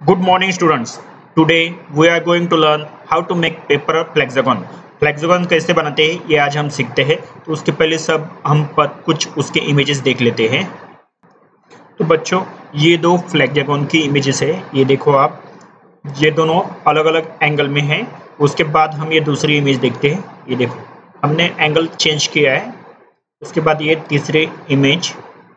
Good morning students. Today we are going to learn how to make paper hexagon. फ्लेक्सागन कैसे बनाते हैं ये आज हम सीखते हैं। तो उसके पहले सब हम कुछ उसके इमेजेस देख लेते हैं। तो बच्चों ये दो फ्लेक्सागन की इमेजेस है, ये देखो आप, ये दोनों अलग अलग एंगल में हैं। उसके बाद हम ये दूसरी इमेज देखते हैं, ये देखो हमने एंगल चेंज किया है। उसके बाद ये तीसरी इमेज,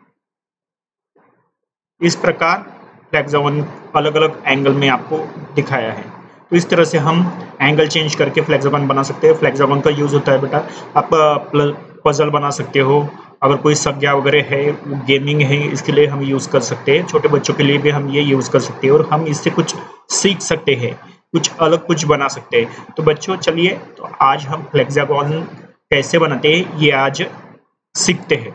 इस प्रकार फ्लेक्सागन अलग अलग एंगल में आपको दिखाया है। तो इस तरह से हम एंगल चेंज करके फ्लेक्सागन बना सकते हैं। फ्लेक्सागन का यूज़ होता है बेटा, आप पजल बना सकते हो, अगर कोई संज्ञा वगैरह है, गेमिंग है, इसके लिए हम यूज़ कर सकते हैं। छोटे बच्चों के लिए भी हम ये यूज़ कर सकते हैं और हम इससे कुछ सीख सकते हैं, कुछ अलग कुछ बना सकते हैं। तो बच्चों चलिए, तो आज हम फ्लेक्सागन कैसे बनाते हैं ये आज सीखते हैं।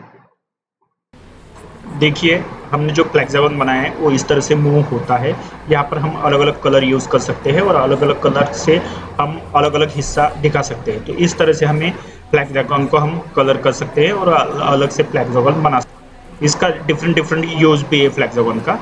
देखिए हमने जो फ्लेक्सागन बनाया है वो इस तरह से मूव होता है। यहाँ पर हम अलग अलग कलर यूज़ कर सकते हैं और अलग अलग कलर से हम अलग अलग हिस्सा दिखा सकते हैं। तो इस तरह से हमें फ्लेक्सागन को हम कलर कर सकते हैं और अलग से फ्लेक्सागन बना सकते हैं। इसका डिफरेंट यूज भी है फ्लेक्सागन का।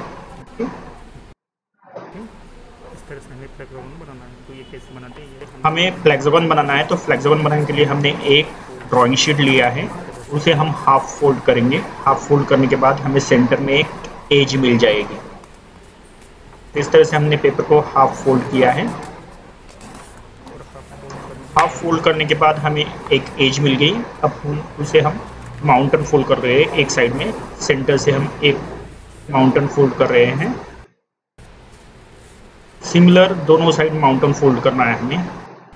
इस तरह से हमें फ्लेक्सागन बनाना है। तो ये कैसे बनाते हैं? हमें फ्लेक्सागन बनाना है तो फ्लेक्सागन बनाने के लिए हमने एक ड्राइंग शीट लिया है, उसे हम हाफ फोल्ड करेंगे। हाफ फोल्ड करने के बाद हमें सेंटर में एक एज मिल जाएगी। इस तरह से हमने पेपर को हाफ फोल्ड किया है। हाफ फोल्ड करने के बाद हमें एक एज मिल गई। अब उसे हम माउंटेन फोल्ड कर रहे हैं। एक साइड में सेंटर से हम एक माउंटेन फोल्ड कर रहे हैं। सिमिलर दोनों साइड माउंटेन फोल्ड करना है हमें।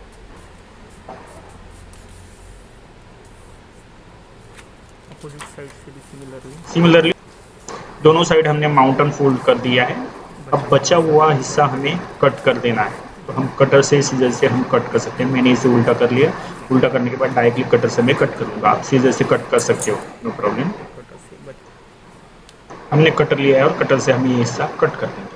साइड से भी सिमिलरली दोनों साइड हमने माउंटेन फोल्ड कर दिया है। अब बचा हुआ हिस्सा हमें कट कर देना है। तो हम कटर से सीजर से हम कट कर सकते हैं। मैंने इसे उल्टा कर लिया। उल्टा करने के बाद डायरेक्टली कटर से मैं कट करूँगा। आप सीजर से कट कर सकते हो, नो प्रॉब्लम। हमने कटर लिया है और कटर से हम ये हिस्सा कट कर देंगे।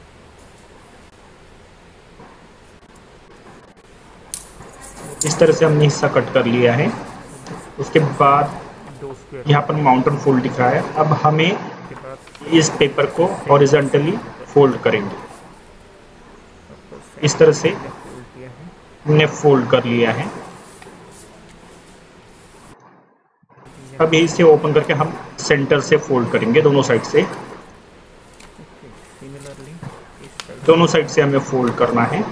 इस तरह से हमने हिस्सा कट कर लिया है। उसके बाद यहाँ पर माउंटेन फोल्ड दिख रहा है। अब हमें इस पेपर को हॉरिजॉन्टली फोल्ड करेंगे। इस तरह से हमने फोल्ड कर लिया है। अब इसे ओपन करके हम सेंटर से फोल्ड करेंगे, दोनों साइड से। दोनों साइड से हमें फोल्ड करना है।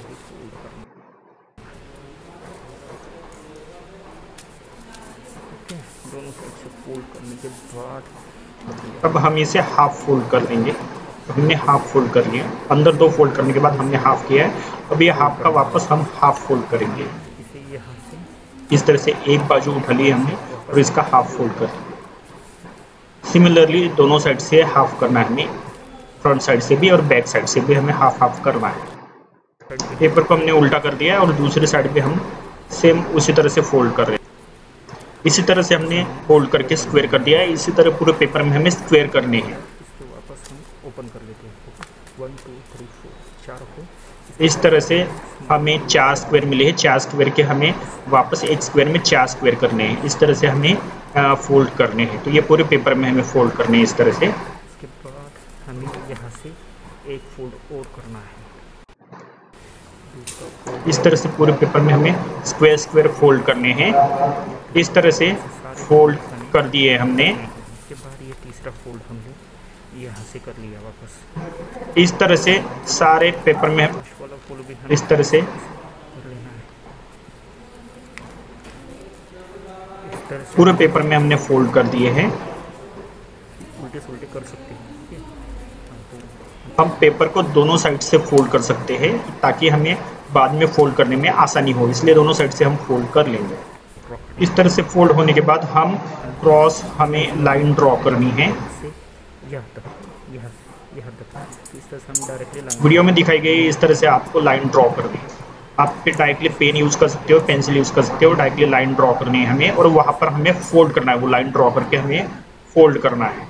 दोनों साइड से फोल्ड करने के बाद अब हम इसे हाफ फोल्ड कर देंगे। तो हमने हाफ फोल्ड कर लिया। अंदर दो फोल्ड करने के बाद हमने हाफ किया है। अब ये हाफ का वापस हम हाफ फोल्ड करेंगे। इसे यहाँ से इस तरह से एक बाजू उठा ली हमने और इसका हाफ फोल्ड कर दिया। सिमिलरली दोनों साइड से हाफ करना है हमें, फ्रंट साइड से भी और बैक साइड से भी हमें हाफ हाफ करना है। पेपर को हमने उल्टा कर दिया है और दूसरी साइड पे हम सेम उसी तरह से फोल्ड कर रहे हैं। इसी तरह से हमने फोल्ड करके स्क्वायर कर दिया है। इसी तरह पूरे पेपर में हमें स्क्वायर करने हैं। इसको वापस हम ओपन कर लेते हैं। 1 2 3 4 4 को इस तरह से हमें 4 स्क्वायर मिले हैं। 4 स्क्वायर के हमें वापस एक स्क्वायर में 4 स्क्वायर करने हैं। इस तरह से हमें फोल्ड करने हैं। तो ये पूरे पेपर में हमें फोल्ड करने हैं इस तरह से। इसके बाद हमें यहाँ से एक फोल्ड और करना है। इस तरह से पूरे पेपर में हमें स्क्वायर स्क्वायर फोल्ड करने हैं। इस तरह से फोल्ड कर दिए हमने। इसके बाद ये तीसरा फोल्ड हमने यहाँ से कर लिया वापस। इस तरह से सारे पेपर में वाला फोल्ड भी इस तरह से कर लेना है। इस तरह से पूरे पेपर में हमने फोल्ड कर दिए हैं। उल्टे सुल्टे कर सकते हैं। हम पेपर को दोनों साइड से फोल्ड कर सकते हैं ताकि हमें बाद में फोल्ड करने में आसानी हो, इसलिए दोनों साइड से हम फोल्ड कर लेंगे। इस तरह से फोल्ड होने के बाद हम क्रॉस हमें लाइन ड्रॉ करनी है। यहाँ तक इस तरह से हम डायरेक्टली लाइन वीडियो में दिखाई गई इस तरह से आपको लाइन ड्रॉ करनी है। आप डायरेक्टली पेन यूज़ कर सकते हो, पेंसिल यूज़ कर सकते हो। डायरेक्टली लाइन ड्रॉ करनी है हमें और वहाँ पर हमें फोल्ड करना है। वो लाइन ड्रॉ करके हमें फोल्ड करना है।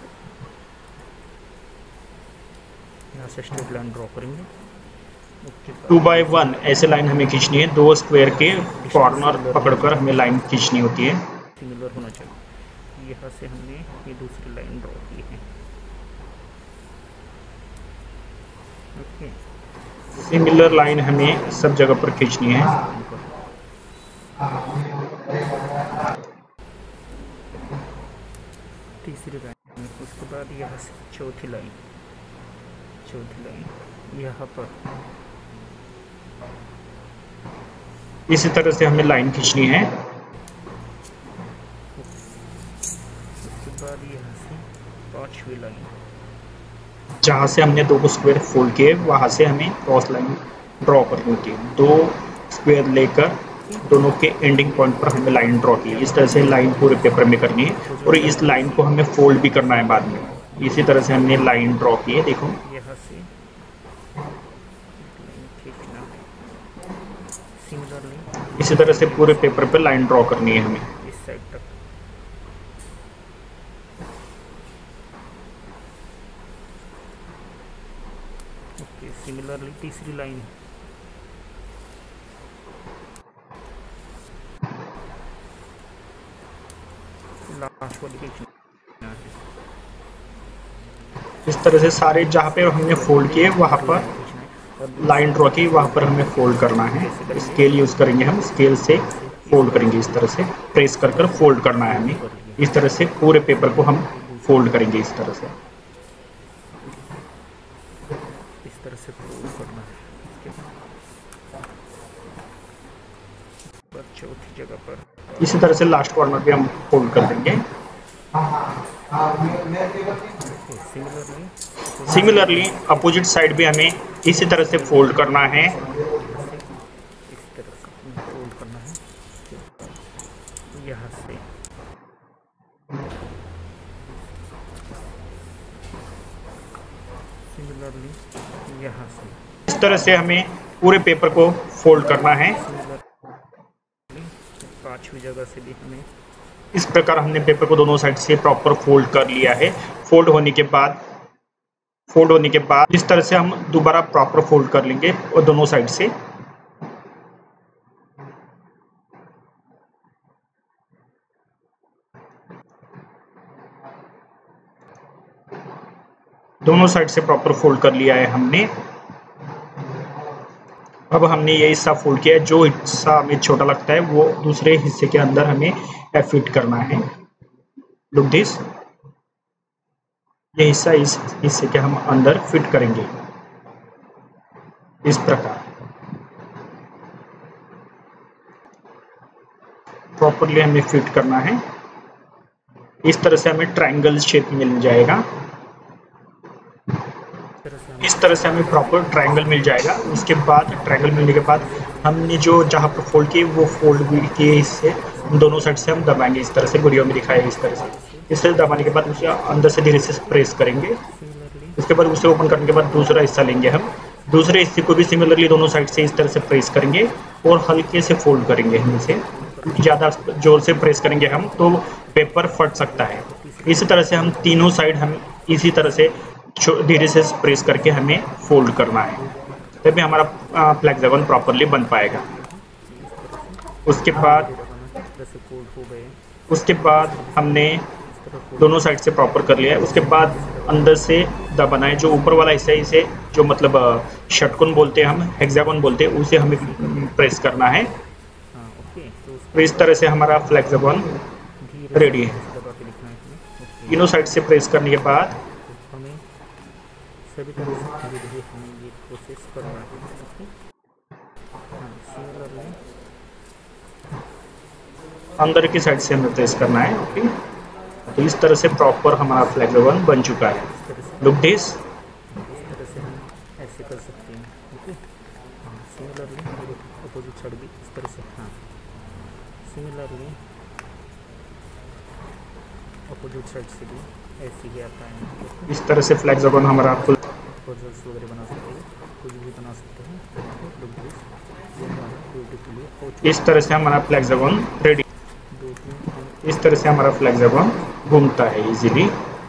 यहाँ से स्ट्रेट लाइन ड्रॉ करेंगे। 2 by 1 ऐसे लाइन हमें खींचनी है। 2 स्क्वायर के कॉर्नर पकड़कर हमें लाइन खींचनी होती है। सिमिलर होना चाहिए। यहाँ से हमने ये दूसरी लाइन ड्रॉ की है। ओके सिमिलर लाइन हमें सब जगह पर खींचनी है। तीसरी लाइन, उसके बाद यहाँ से चौथी लाइन यहाँ पर इसी तरह से हमें लाइन खींचनी है। उसके बाद यहाँ से पांचवी लाइन, जहाँ से हमने दो स्क्वायर फोल्ड किए वहाँ से हमें क्रॉस लाइन ड्रॉ करनी होती है। दो स्क्वायर लेकर दोनों के एंडिंग पॉइंट पर हमें लाइन ड्रॉ की है। इस तरह से लाइन पूरे पेपर में करनी है और इस लाइन को हमें फोल्ड भी करना है बाद में। इसी तरह से हमने लाइन ड्रॉ की है। देखो यहाँ से लाइन खींचना है। सिमिलरली इसी तरह से पूरे पेपर पे लाइन ड्रॉ करनी है हमें। इस साइड तक ओके। सिमिलरली तीसरी लाइन लास्ट वाली खींचना है। इस तरह से सारे जहाँ पे हमने फोल्ड किए वहाँ पर लाइन ड्रॉ की, वहाँ पर हमें फोल्ड करना है। स्केल यूज़ करेंगे हम, स्केल से फोल्ड करेंगे। इस तरह से प्रेस कर कर फोल्ड करना है हमें। इस तरह से पूरे पेपर को हम फोल्ड करेंगे। इस तरह से फोल्ड करना है। इसके बाद चौथी जगह पर इसी तरह से लास्ट कॉर्नर पे हम फोल्ड कर देंगे। सिमिलरली अपोजिट साइड भी हमें इसी तरह से फोल्ड करना है। इस तरह से फोल्ड करना है। यहाँ से सिमिलरली यहाँ से इस तरह से हमें पूरे पेपर को फोल्ड करना है। पांचवी जगह से भी हमें इस प्रकार हमने पेपर को दोनों साइड से प्रॉपर फोल्ड कर लिया है। फोल्ड होने के बाद इस तरह से हम दोबारा प्रॉपर फोल्ड कर लेंगे और दोनों साइड से प्रॉपर फोल्ड कर लिया है हमने। अब हमने ये हिस्सा फोल्ड किया है। जो हिस्सा हमें छोटा लगता है वो दूसरे हिस्से के अंदर हमें फिट करना है। लुक दिस, ये हिस्सा इस हिस्से के हम अंदर फिट करेंगे इस प्रकार। प्रॉपरली हमें फिट करना है। इस तरह से हमें ट्रायंगल शेप मिल जाएगा। इस तरह से हमें प्रॉपर ट्रायंगल मिल जाएगा। उसके बाद ट्रायंगल मिलने के बाद हमने जो जहाँ पर फोल्ड किए वो फोल्ड भी किए हिस्से दोनों साइड से हम दबाएंगे। इस तरह से वीडियो में दिखाया इस तरह से दबाने के बाद उसे अंदर से धीरे से प्रेस करेंगे। उसके बाद उसे ओपन करने के बाद दूसरा हिस्सा लेंगे हम। दूसरे हिस्से को भी सिमिलरली दोनों साइड से इस तरह से प्रेस करेंगे और हल्के से फोल्ड करेंगे। हम इसे ज़्यादा जोर से प्रेस करेंगे हम तो पेपर फट सकता है। इसी तरह से हम तीनों साइड हम इसी तरह से धीरे से प्रेस करके हमें फोल्ड करना है, तभी हमारा फ्लेक्सिबल प्रॉपरली बन पाएगा। उसके बाद हमने दोनों साइड से प्रॉपर कर लिया है। उसके बाद अंदर से दबाना है। जो ऊपर वाला हिस्सा है इसे जो मतलब षटकोण बोलते हैं हम, हेक्सागोन बोलते हैं, उसे हमें प्रेस करना है। तो इस तरह से हमारा फ्लेक्सिबल रेडी है। तीनों साइड से प्रेस करने के बाद सभी तरह से धीरे धीरे हमें ये प्रोसेस करना है। सिमिलरली अंदर की साइड से हमें प्रेस करना है। ओके, तो इस तरह से प्रॉपर हमारा फ्लेक्सिबल बन चुका है। लुक दिस, इस तरह से हम ऐसे कर सकते हैं। ओके, सिमिलरली अपोजिट साइड भी इस तरह से। हाँ, सिमिलरली अपोजिट साइड से भी ऐसे ही आता है। इस तरह से फ्लेक्सिबल हमारा फुल पजल्स वगैरह बना सकते हैं, कुछ भी बना सकते हैं। इस तरह से हमारा फ्लेक्सिबल रेडी। इस तरह से हमारा फ्लेक्सिबल घूमता है इजीली।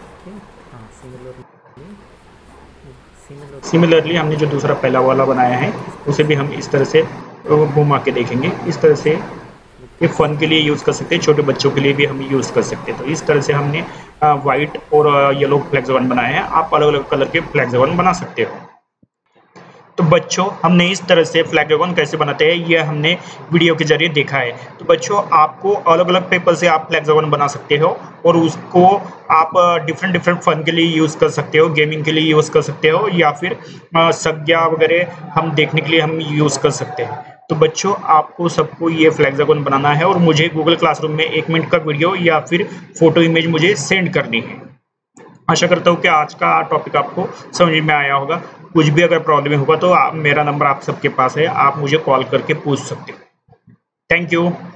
सिमिलरली हमने जो दूसरा पहला वाला बनाया है उसे भी हम इस तरह से घुमा के देखेंगे। इस तरह से ये फन के लिए यूज़ कर सकते हैं, छोटे बच्चों के लिए भी हम यूज़ कर सकते हैं। तो इस तरह से हमने वाइट और येलो फ्लेक्सिबल बनाया है। आप अलग अलग कलर के फ्लेक्सिबल बना सकते हो। तो बच्चों हमने इस तरह से फ्लैगोन कैसे बनाते हैं ये हमने वीडियो के जरिए देखा है। तो बच्चों आपको अलग अलग पेपर से आप फ्लैगोन बना सकते हो और उसको आप डिफरेंट फन के लिए यूज़ कर सकते हो, गेमिंग के लिए यूज़ कर सकते हो, या फिर संज्ञा वगैरह हम देखने के लिए हम यूज़ कर सकते हैं। तो बच्चों आपको सबको ये फ्लैगोन बनाना है और मुझे गूगल क्लासरूम में 1 मिनट का वीडियो या फिर फोटो इमेज मुझे सेंड करनी है। आशा करता हूँ कि आज का टॉपिक आपको समझ में आया होगा। कुछ भी अगर प्रॉब्लम होगा तो मेरा नंबर आप सबके पास है, आप मुझे कॉल करके पूछ सकते हो। Thank you.